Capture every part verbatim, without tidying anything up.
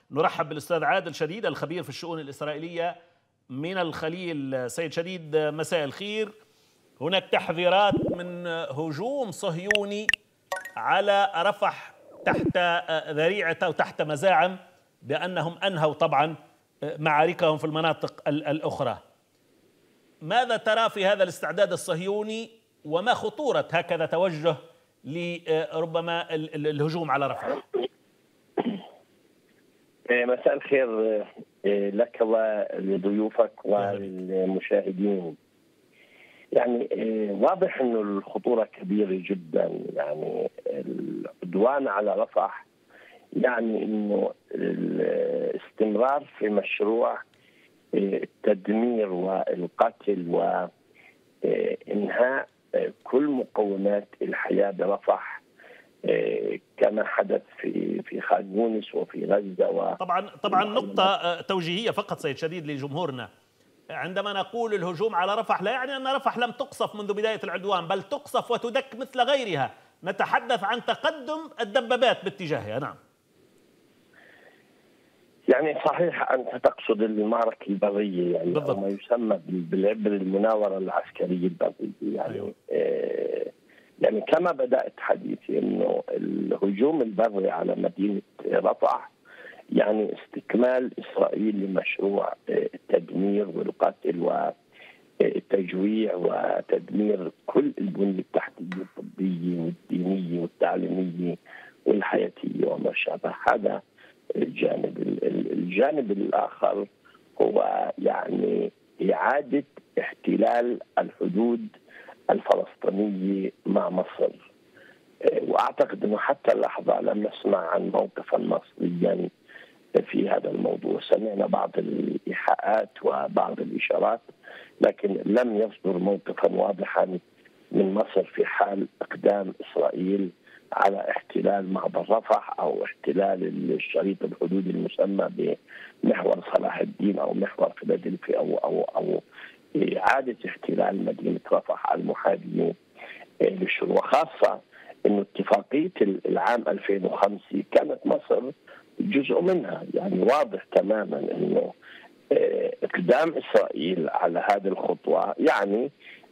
نرحب بالأستاذ عادل شديد الخبير في الشؤون الإسرائيلية من الخليل. سيد شديد مساء الخير. هناك تحذيرات من هجوم صهيوني على رفح تحت ذريعة أو تحت مزاعم بأنهم أنهوا طبعا معاركهم في المناطق الأخرى. ماذا ترى في هذا الاستعداد الصهيوني وما خطورة هكذا توجه لربما الهجوم على رفح؟ مساء الخير لك ولضيوفك والمشاهدين. يعني واضح انه الخطوره كبيره جدا، يعني العدوان على رفح يعني انه الاستمرار في مشروع التدمير والقتل وانهاء كل مقومات الحياه برفح كما حدث في في خان يونس وفي غزه و طبعا طبعا نقطه توجيهيه فقط سيد شديد لجمهورنا. عندما نقول الهجوم على رفح لا يعني أن رفح لم تقصف منذ بداية العدوان، بل تقصف وتدك مثل غيرها. نتحدث عن تقدم الدبابات باتجاهها. نعم، يعني صحيح أنت تقصد المعركة البرية، يعني بالضبط. ما يسمى بالعبر المناورة العسكرية البرية. يعني أيوه. آه يعني كما بدأت حديثي أنه الهجوم البري على مدينة رفح يعني استكمال إسرائيل لمشروع التدمير والقتل والتجويع وتدمير كل البنية التحتية الطبية والدينية والتعليمية والحياتية وما شابه. هذا الجانب. الجانب الآخر هو يعني إعادة احتلال الحدود الفلسطينية مع مصر، وأعتقد أنه حتى اللحظة لم نسمع عن موقفا مصريا في هذا الموضوع. سمعنا بعض الإيحاءات وبعض الإشارات، لكن لم يصدر موقفا واضحا من مصر في حال إقدام إسرائيل على احتلال معبر رفح أو احتلال الشريط الحدودي المسمى بمحور صلاح الدين أو محور فيلادلفيا أو أو أو إعادة احتلال مدينة رفح المحاذية للشروع، خاصة إنه اتفاقية العام ألفين وخمسة كانت مصر جزء منها. يعني واضح تماما انه اقدام اسرائيل على هذه الخطوه يعني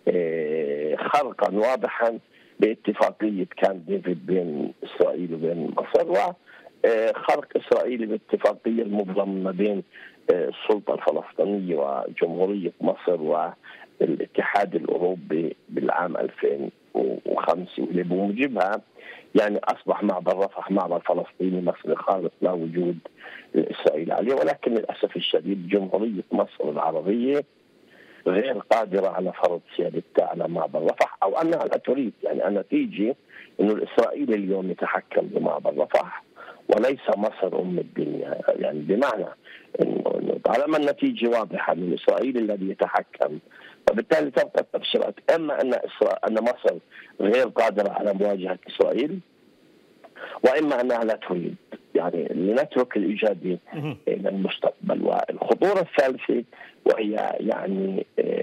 خرقا واضحا باتفاقيه كامب ديفيد بين اسرائيل وبين مصر، وخرق اسرائيل باتفاقيه المبرمه بين السلطه الفلسطينيه وجمهوريه مصر والاتحاد الاوروبي بالعام ألفين وخمسة، واللي بموجبها يعني أصبح معبر رفح معبر فلسطيني مصري خالص لا وجود لإسرائيل عليه. ولكن للأسف الشديد جمهورية مصر العربية غير قادرة على فرض سيادتها على معبر رفح، أو أنها لا تريد. يعني النتيجة أنه الإسرائيلي اليوم يتحكم بمعبر رفح وليس مصر أم الدنيا. يعني بمعنى أنه طالما النتيجة واضحة أن الإسرائيلي الذي يتحكم، وبالتالي تبقى التفسيرات اما ان اسرائيل ان مصر غير قادره على مواجهه اسرائيل، واما انها لا تريد. يعني لنترك الايجابي الى المستقبل. والخطوره الثالثه وهي يعني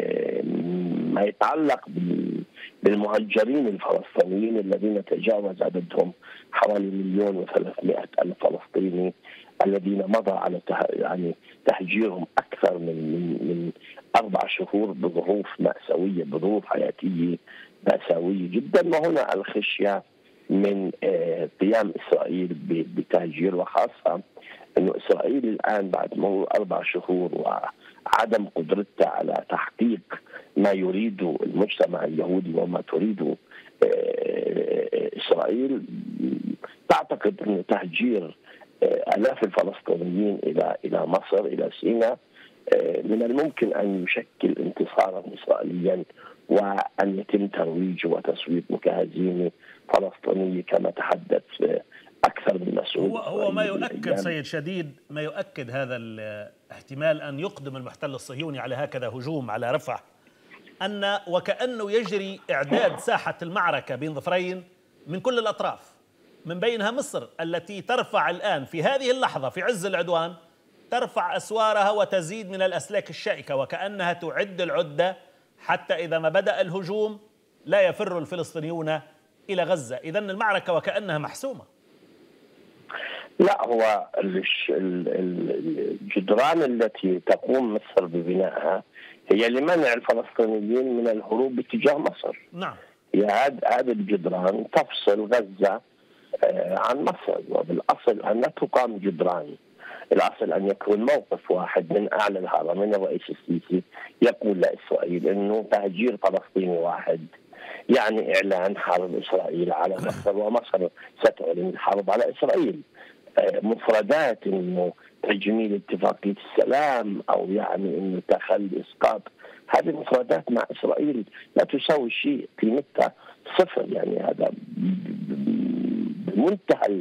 ما يتعلق بالمهجرين الفلسطينيين الذين تجاوز عددهم حوالي مليون وثلاثمائة ألف فلسطيني الذين مضى على يعني تهجيرهم أكثر من من من أربع شهور بظروف مأساوية، بظروف حياتية مأساوية جدا. وهنا الخشية من قيام إسرائيل بتهجير، وخاصة أنه إسرائيل الآن بعد مرور أربع شهور وعدم قدرتها على تحقيق ما يريده المجتمع اليهودي وما تريده إسرائيل، تعتقد أن تهجير آلاف الفلسطينيين إلى إلى مصر إلى سيناء من الممكن أن يشكل انتصارا إسرائيليا، وأن يتم ترويج وتسويق مكهزين فلسطينية كما تحدث أكثر من مسؤول. هو, هو ما يؤكد سيد شديد ما يؤكد هذا الاحتمال أن يقدم المحتل الصهيوني على هكذا هجوم على رفح، أن وكأنه يجري إعداد ساحة المعركة بين ظفرين من كل الأطراف، من بينها مصر التي ترفع الآن في هذه اللحظة في عز العدوان ترفع أسوارها وتزيد من الأسلاك الشائكة، وكأنها تعد العدة حتى إذا ما بدأ الهجوم لا يفر الفلسطينيون إلى غزة. إذن المعركة وكأنها محسومة. لا، هو الجدران التي تقوم مصر ببنائها هي لمنع الفلسطينيين من الهروب باتجاه مصر. نعم. هي هذه الجدران تفصل غزة عن مصر، وبالأصل أن لا تقام جدران. الأصل أن يكون موقف واحد من أعلى الهرم من الرئيس السيسي يقول لإسرائيل أنه تهجير فلسطيني واحد يعني إعلان حرب إسرائيل على مصر، ومصر ستعلن الحرب على إسرائيل. مفردات انه تجميل اتفاقيه السلام او يعني انه تخلي اسقاط، هذه مفردات مع اسرائيل لا تساوي شيء، قيمتها صفر. يعني هذا بمنتهى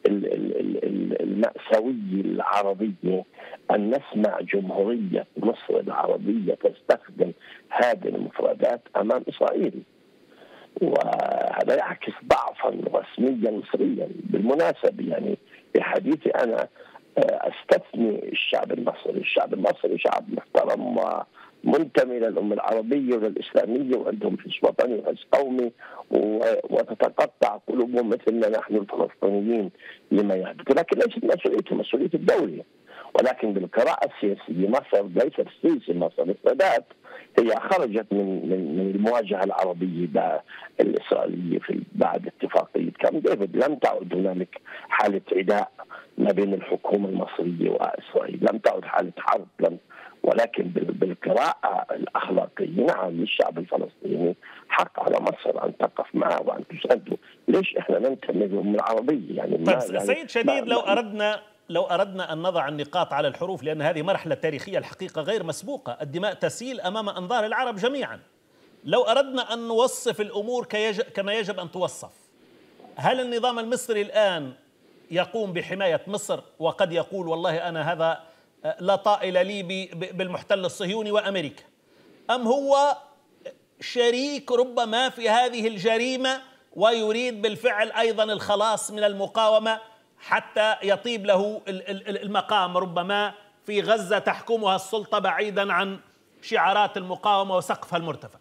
المأساوية العربية أن نسمع جمهورية مصر العربية تستخدم هذه المفردات أمام إسرائيل، وهذا يعكس ضعفا رسميا مصريا. بالمناسبة يعني في حديثي أنا أستثني الشعب المصري. الشعب المصري شعب محترم ومنتمي للأمة العربية وللإسلامية، وعندهم حس وطني وحس قومي، وتتقطع قلوبهم مثلنا نحن الفلسطينيين لما يحدث، لكن ليست مسؤوليتهم، مسؤولية الدولة. ولكن بالقراءة السياسية مصر ليست السيسي، مصر السادات هي خرجت من من من المواجهة العربية الإسرائيلية في بعد اتفاقية كامب ديفيد. لم تعد هنالك حالة عداء ما بين الحكومة المصرية وإسرائيل، لم تعد حالة حرب، لم ولكن بالقراءة الأخلاقية نعم للشعب الفلسطيني حق على مصر أن تقف معه وأن تسنده. ليش إحنا ننتمي للأمة العربية؟ يعني طيب يعني سيد شديد، لو أردنا لو أردنا أن نضع النقاط على الحروف، لأن هذه مرحلة تاريخية الحقيقة غير مسبوقة، الدماء تسيل أمام أنظار العرب جميعا. لو أردنا أن نوصف الأمور كما يجب أن توصف، هل النظام المصري الآن يقوم بحماية مصر وقد يقول والله أنا هذا لا طائل لي بالمحتل الصهيوني وأمريكا، أم هو شريك ربما في هذه الجريمة ويريد بالفعل أيضا الخلاص من المقاومة حتى يطيب له المقام ربما في غزة تحكمها السلطة بعيدا عن شعارات المقاومة وسقفها المرتفع؟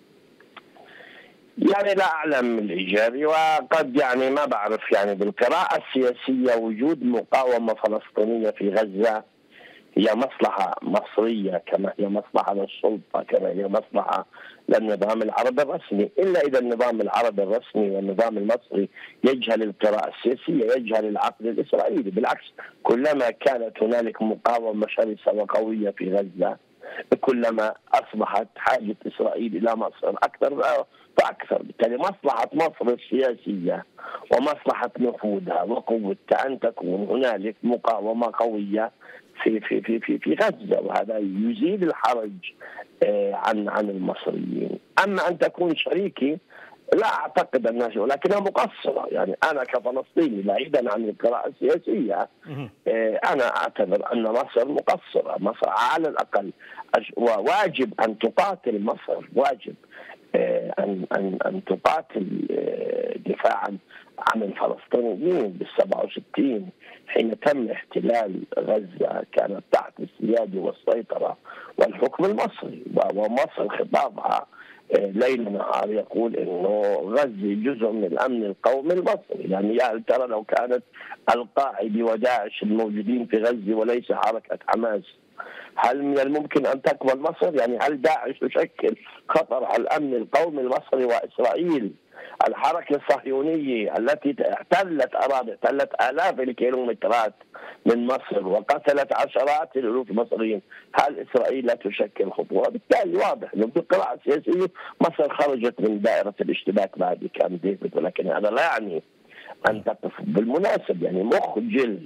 يعني لا أعلم الإجابة، وقد يعني ما بعرف. يعني بالقراءة السياسية وجود مقاومة فلسطينية في غزة هي مصلحة مصرية كما هي مصلحة للسلطة كما هي مصلحة للنظام العربي الرسمي، إلا إذا النظام العربي الرسمي والنظام المصري يجهل القراءة السياسية، يجهل العقل الإسرائيلي. بالعكس، كلما كانت هنالك مقاومة شرسة وقوية في غزة كلما أصبحت حاجة إسرائيل إلى مصر أكثر فأكثر. بالتالي مصلحة مصر السياسية ومصلحة نفوذها وقوتها أن تكون هنالك مقاومة قوية في في في في في غزة، وهذا يزيد الحرج عن عن المصريين. أما أن تكون شريكي لا أعتقد أنها، ولكنها مقصرة. يعني أنا كفلسطيني بعيدا عن القراءة السياسية أنا أعتبر أن مصر مقصرة. مصر على الأقل وواجب أن تقاتل، مصر واجب أن أن أن تقاتل دفاعا عن الفلسطينيين. بالسبعة وستين حين تم احتلال غزة كانت تحت السيادة والسيطرة والحكم المصري، ومصر خطابها ليل نهار يقول انه غزة جزء من الامن القومي المصري. يعني يا ترى لو كانت القاعدة وداعش الموجودين في غزة وليس حركة حماس، هل من الممكن ان تقبل مصر؟ يعني هل داعش تشكل خطر على الامن القومي المصري واسرائيل؟ الحركة الصهيونية التي احتلت أراضي، احتلت آلاف الكيلومترات من مصر وقتلت عشرات الألوف المصريين، هل إسرائيل لا تشكل خطورة؟ بالتالي واضح أنه بالقراءة السياسية مصر خرجت من دائرة الاشتباك بعد كامب ديفيد، ولكن هذا لا يعني أن تقف. بالمناسبة يعني مخجل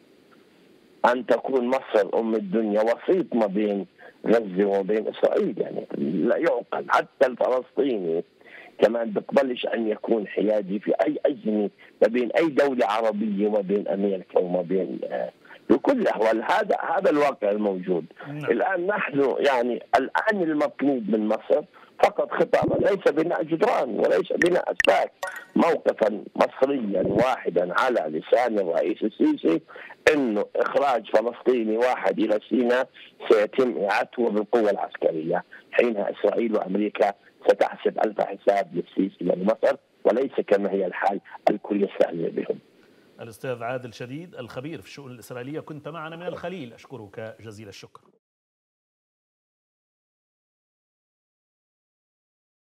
أن تكون مصر أم الدنيا وسيط ما بين غزة وما بين إسرائيل. يعني لا يعقل. حتى الفلسطيني كمان بيقبلش أن يكون حيادي في أي أزمة ما بين أي دولة عربية وما بين أمريكا وما بين آه بكل الأحوال. هذا هذا الواقع الموجود. نعم. الآن نحن يعني الآن المطلوب من مصر فقط خطابا، ليس بناء جدران وليس بناء أسلاك، موقفا مصريا واحدا على لسان الرئيس السيسي انه اخراج فلسطيني واحد الى سيناء سيتم اعادته بالقوه العسكريه، حينها اسرائيل وامريكا ستحسب الف حساب للسيسي ولمصر، وليس كما هي الحال الكل يستهزئ بهم. الأستاذ عادل شديد الخبير في الشؤون الإسرائيلية، كنت معنا من الخليل، أشكرك جزيل الشكر.